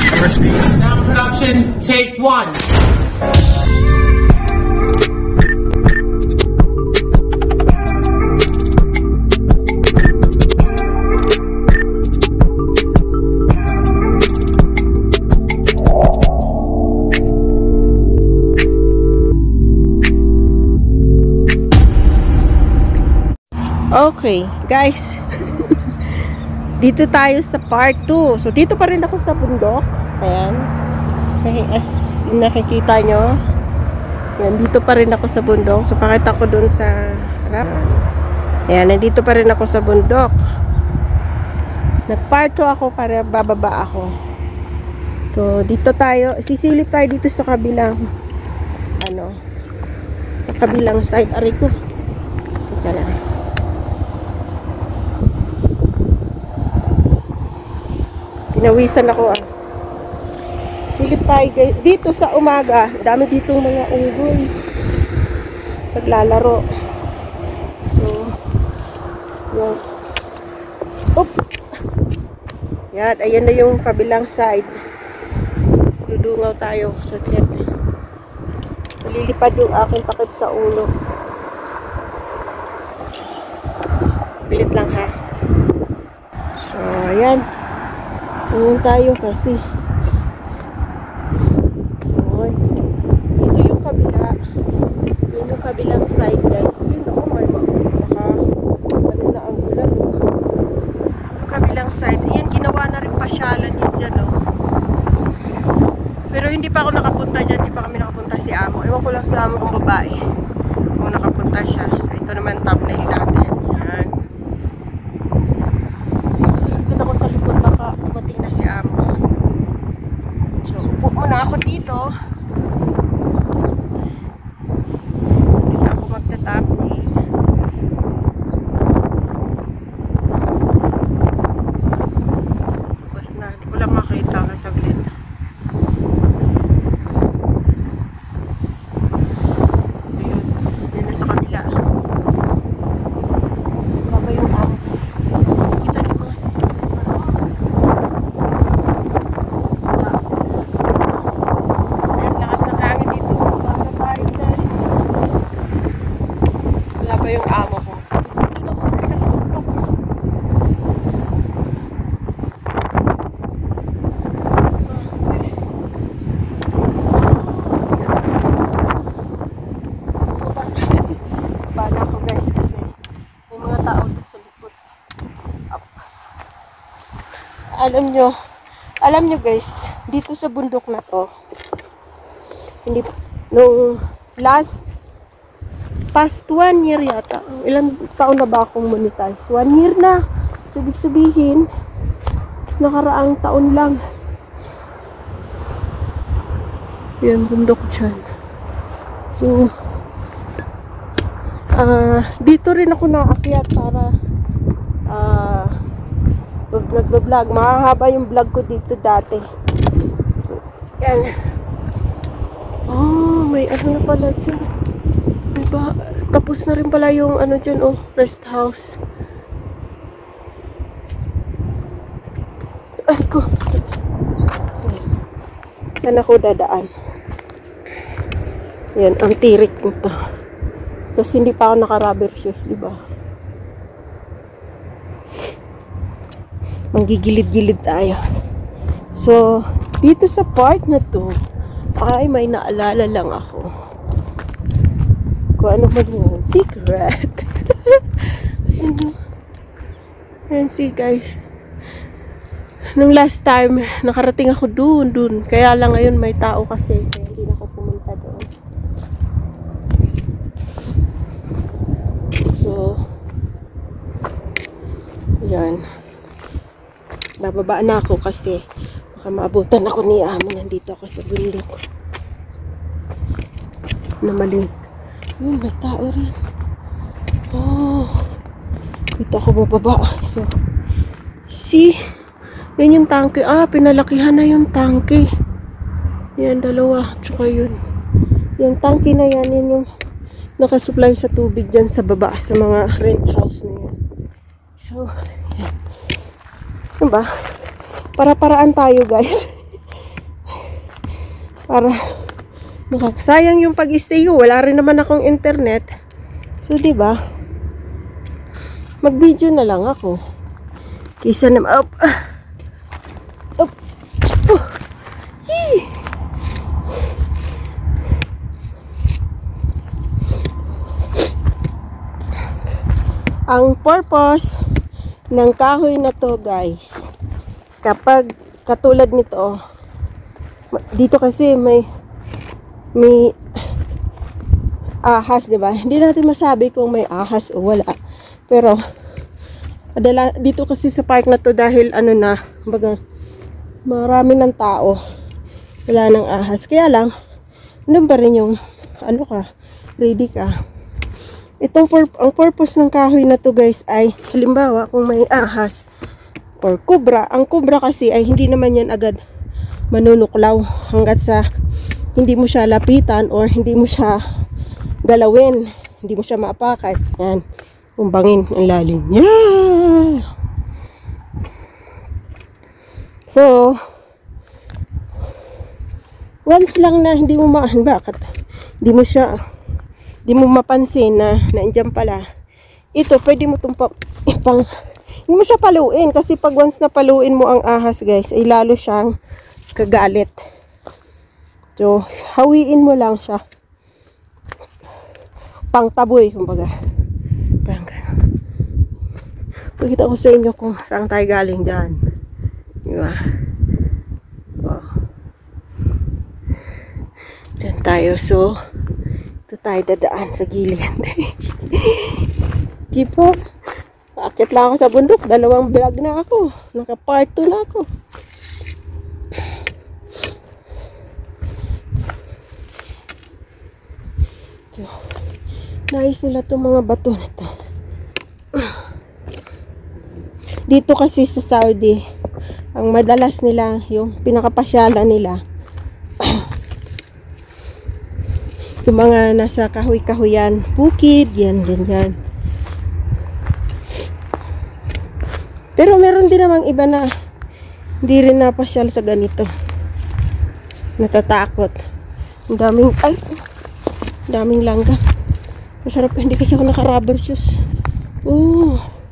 Sound production, take one. Okay, guys. Dito tayo sa part 2. So, dito pa rin ako sa bundok. Ayan. As nakikita nyo. Ayan, dito pa rin ako sa bundok. So, pakita ko dun sa harap. Ayan, nandito pa rin ako sa bundok. Nag-part 2 ako para bababa ako. So, dito tayo. Sisilip tayo dito sa kabilang sa kabilang side. Aray ko. Teka lang. Pinawisan ako Silip tayo guys. Dito sa umaga, dami dito mga unggoy naglalaro. So, yan. Oop! Yan, ayan na yung kabilang side. Dudungaw tayo. Saglit. Malilipad yung aking takip sa ulo. Pilit lang ha. So, ayan. Ngayon tayo kasi ito yung kabila. Yan yung kabilang side guys. Yun may baka na ang ulan yung kabilang side. Yan ginawa na rin pasyalan yun dyan pero hindi pa ako nakapunta dyan. Hindi pa kami nakapunta si Amo. Ewan ko lang sa Amo kung babae kung nakapunta siya. So ito naman thumbnail natin. Yan. Silip din ako sa likod. Baka dumating na si Amo. So upo muna ako dito. Dito ako magta-thumbnail. Tapos na. Hindi ko lang makita ng saglit. Yung amo ko. Dito ako sa pinakatuktok. Bala ko guys kasi may mga tao dito sa likod. Up. Alam nyo guys, dito sa bundok na to, hindi, nung past 1 year yata. Ilang taon na ba akong monetize? 1 year na. So, ibig sabihin, nakaraang taon lang. Yan, bundok dyan. So, dito rin ako naakyat para nag-vlog. Mahahaba yung vlog ko dito dati. So, yan. Oh, may ano na pala dyan. Diba? Tapos na rin pala yung dyan, rest house. Ay ko. Yan ako dadaan. Yan, ang tirik nito. Tapos hindi pa ako naka-rubber shoes, diba? Manggigilid-gilid tayo. So, dito sa part na to, ay may naalala lang ako. Kung ano man yun. Secret. Ayan, see guys. Nung last time, nakarating ako dun. Kaya lang ngayon may tao kasi. Kaya hindi na ako pumunta doon. So, yan. Bababa na ako kasi baka maabutan ako ni Amo. Nandito ako sa bundok. Na mali. Yun, may tao rin. Oh. Dito ako bababa. So, see? Yan yung tangke. Pinalakihan na yung tangke. Yan, dalawa. Tsaka yun. Yung tangke na yan, yan yung nakasupply sa tubig dyan sa baba. Sa mga rent house na yan. So, yan. Diba? Para-paraan tayo, guys. Para makakasayang yung pag-stay ko. Wala rin naman akong internet. So, diba? Mag-video na lang ako. Kisa naman, up. Hee. Ang purpose ng kahoy na to, guys, kapag katulad nito, dito kasi may ahas, 'di ba? Hindi natin masabi kung may ahas o wala. Pero dito kasi sa park na to, dahil baga marami ng tao, wala nang ahas. Kaya lang, pa rin yung ready ka. Ang purpose ng kahoy na to, guys, ay halimbawa kung may ahas or kubra. Ang kubra kasi ay hindi naman yan agad manunuklaw hanggat sa hindi mo siya lapitan or hindi mo siya galawin, hindi mo siya maapakan. Yan, umbangin ang lalim. Yeah! So, once lang na hindi mo hindi mo mapansin na nandiyan pala. Ito, pwede mo hindi mo siya paluin, kasi pag once na paluin mo ang ahas, guys, ay lalo siyang kagalit. So, hawiin mo lang siya. Pangtaboy, kumbaga. Parang gano'n. Pakita ko sa inyo kung saan tayo galing dyan. Diba? Oh. Dyan tayo. So, ito tayo dadaan sa gilid. Kipo. Paakit lang ako sa bundok. 2 vlog na ako. Naka-part 2 na ako. So, nice nila itong mga bato na ito. Dito kasi sa Saudi, ang madalas nila, yung pinakapasyalan nila, yung mga nasa kahoy-kahoyan, bukid, yan. Pero meron din namang iba na hindi rin napasyal sa ganito. Natatakot. Ang daming langga. Masarap, hindi kasi ako naka-rubber shoes. Oh.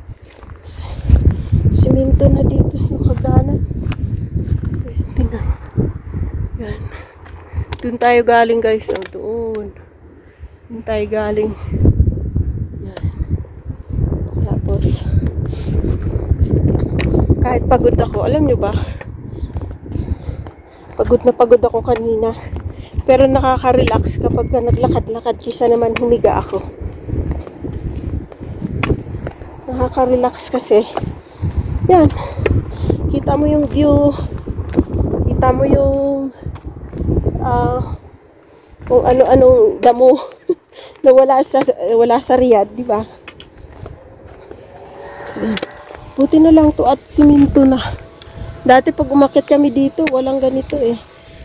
Siminto na dito yung hagdanan. Tingnan. Yan. Doon tayo galing, guys. Doon tayo galing. Yan. Tapos, kahit pagod ako, alam nyo ba? Pagod ako kanina. Pero nakaka-relax kapag naglakad-lakad kaysa naman humiga ako. Nakaka-relax kasi. Yan. Kita mo yung view. Kita mo yung kung ano-anong damo na wala sa Riyadh, di ba? Buti na lang to at siminto na. Dati pag umakyat kami dito, walang ganito eh.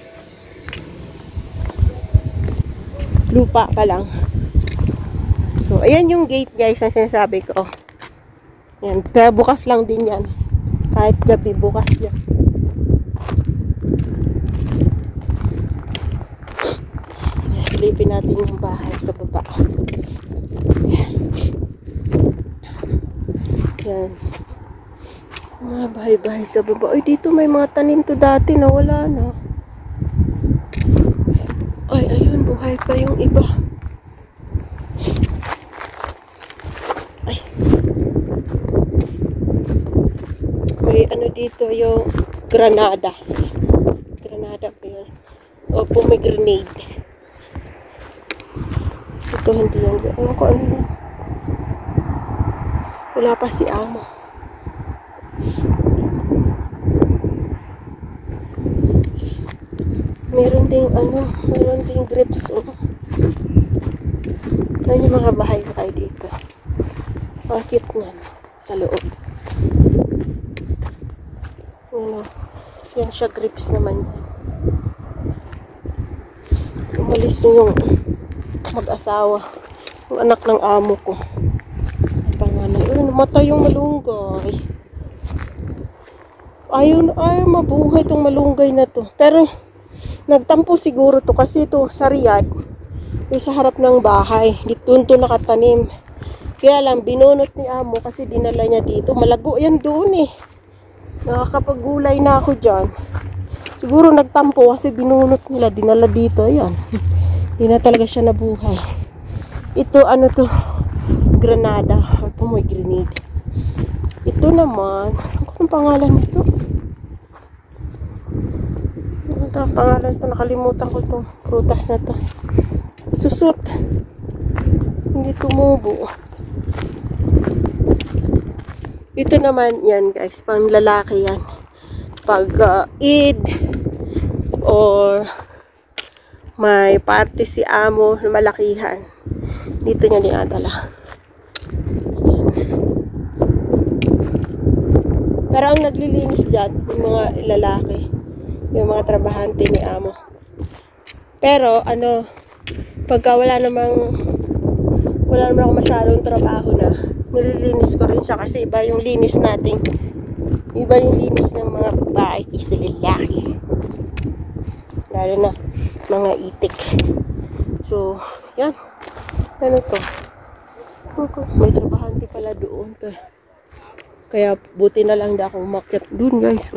Lupa pa lang. So, ayan yung gate, guys, na sinasabi ko. Yan, kaya bukas lang din yan. Kahit gabi, bukas yan. Silipin natin yung bahay sa baba. Yan. Mga bahay-bahay sa baba. Ay, dito may mga tanim to dati na wala na. Ay, ayun, buhay pa yung iba. Ay. May dito yung granada. Granada pa yun. O pomegranate. Ito hindi yan. Ewan ko ano yan. Wala pa si amo. Meron ding grapes. Yan yung mga bahay dito. Ang cute niyan sa loob. Yan siya, grapes naman yan. Umalis yung mag-asawa, yung anak ng amo ko. Panganay, namatay yung malunggay. Ayaw mabuhay tong malunggay na to. Pero Nagtampo siguro to kasi ito sa Riyadh, yung sa harap ng bahay, dito to nakatanim. Kaya lang, binunot ni amo kasi dinala niya dito. Malago yan doon eh. Nakakapagulay na ako dyan. Siguro nagtampo kasi binunot nila, dinala dito. Ayan. Hindi na talaga siya nabuhay. Ito, ano to? Granada. Or pomegranate. Ito naman, ano pangalan nito? Ito ang pangalan ito, nakalimutan ko itong prutas na to. Susot. Hindi tumubo. Ito naman yan guys, pang lalaki yan. Pag Eid or may party si amo na malakihan, dito niya dinadala. Pero ang naglilinis dyan, yung mga lalaki, yung mga trabahante ni amo. Pero ano, pagka wala namang ako masyadong trabaho na, nililinis ko rin siya kasi iba yung linis natin. Iba yung linis ng mga babae sa lalaki. Lalo na mga itik. So, yan. Ano to? May trabahante pala doon to. Kaya buti na lang na ako umakyat doon guys.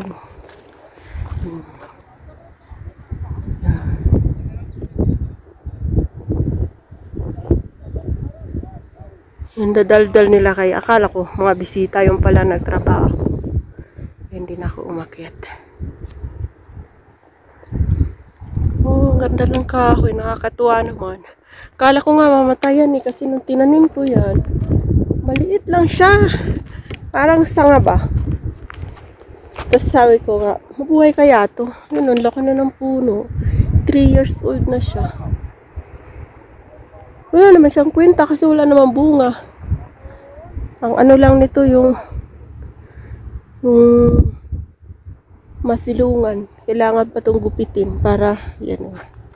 Yung dadaldal nila kaya akala ko mga bisita yung pala nagtrabaho. Hindi na ako umakyat. Oh, ganda ng kahoy. Nakakatuwa naman. Akala ko nga mamatayan eh kasi nung tinanim ko yan, maliit lang siya. Parang sanga ba? Tapos sabi ko nga, mabuhay kaya to? Yun, ang laki na ng puno. 3 years old na siya. Wala naman siyang kwenta kasi wala naman bunga. Ang ano lang nito yung masilungan. Kailangan pa itong gupitin para yan.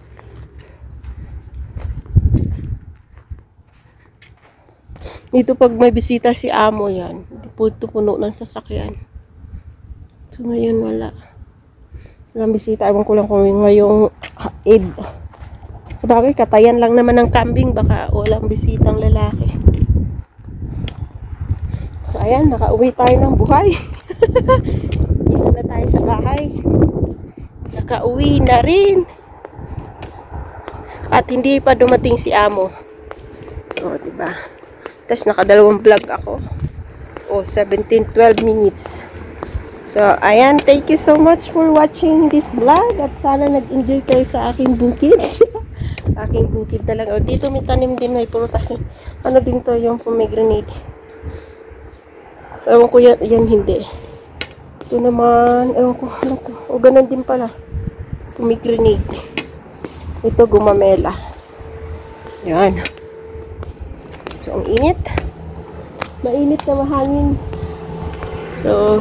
Dito pag may bisita si amo yan, puno ng sasakyan. So ngayon wala. Walang bisita. Ewan ko lang kung ngayong Eid. Sa bagay, katayan lang naman ng kambing. Baka walang bisitang lalaki. Ayan, nakauwi tayo ng buhay. Dito na tayo sa bahay. Nakauwi na rin. At hindi pa dumating si amo. O, diba? Tapos nakadalawang vlog ako. O, 17-12 minutes. So, ayan. Thank you so much for watching this vlog. At sana nag-enjoy kayo sa aking bukid. Aking bukid talaga. O, dito may tanim din. May prutas din. Ano din to yung pomegranate. Ewan ko yan hindi. Ito naman. Ewan ko ano to. O, ganun din pala. Pomegranate. Ito gumamela. Yan. So, ang init. Mainit na mahangin. So,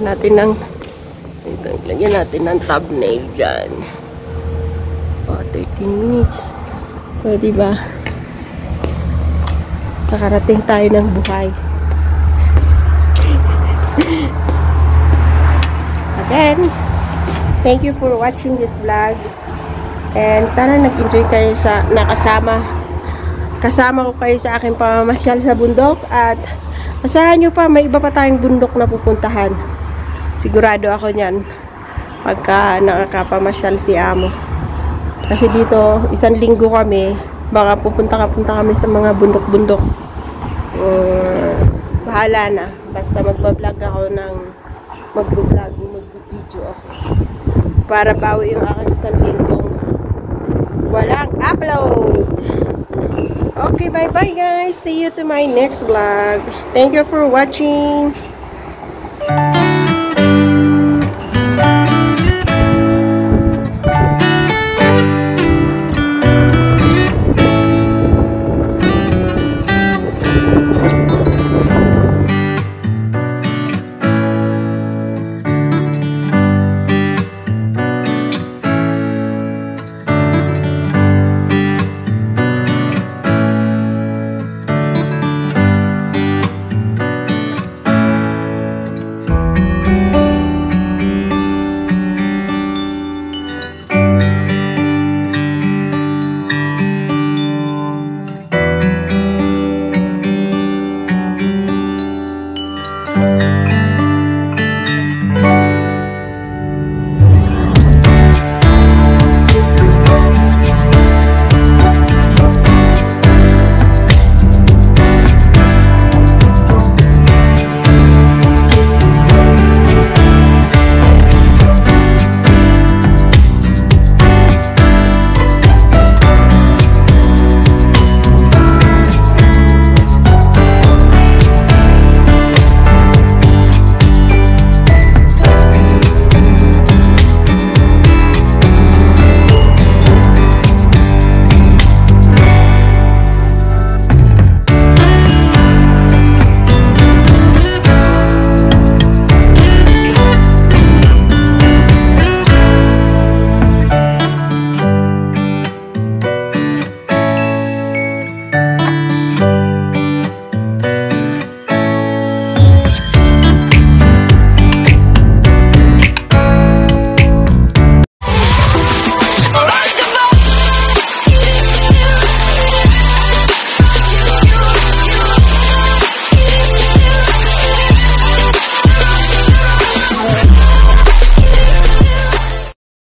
lagyan natin ng thumbnail dyan. O, 13 minutes. O, diba? Nakarating tayo ng buhay. Again, thank you for watching this vlog. And sana nag-enjoy kayo sa kasama ko kayo sa aking pamamasyal sa bundok. At asahan nyo pa, may iba pa tayong bundok na pupuntahan. Sigurado ako nyan pagka nakakapamasyal si amo. Kasi dito, 1 linggo kami, baka pupunta kami sa mga bundok-bundok. Bahala na. Basta magbablog ako ng mag-video ako. Para bawi yung aking 1 linggong walang upload. Okay, bye-bye guys. See you to my next vlog. Thank you for watching.